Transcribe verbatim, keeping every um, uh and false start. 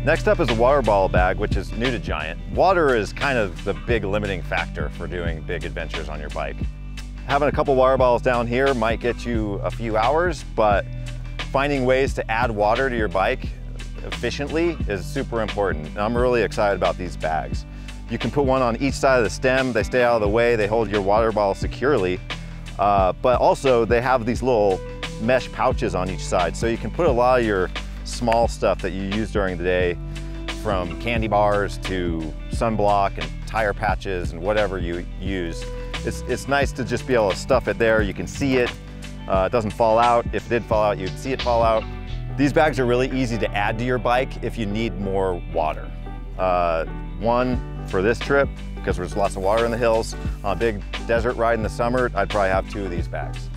Next up is a water bottle bag, which is new to Giant. Water is kind of the big limiting factor for doing big adventures on your bike. Having a couple water bottles down here might get you a few hours, but finding ways to add water to your bike efficiently is super important. And I'm really excited about these bags. You can put one on each side of the stem. They stay out of the way. They hold your water bottle securely. Uh, but also they have these little mesh pouches on each side. So you can put a lot of your small stuff that you use during the day, from candy bars to sunblock and tire patches and whatever you use. It's, it's nice to just be able to stuff it there. You can see it. Uh, it doesn't fall out. If it did fall out, you'd see it fall out. These bags are really easy to add to your bike if you need more water. Uh, one for this trip, because there's lots of water in the hills. On a big desert ride in the summer, I'd probably have two of these bags.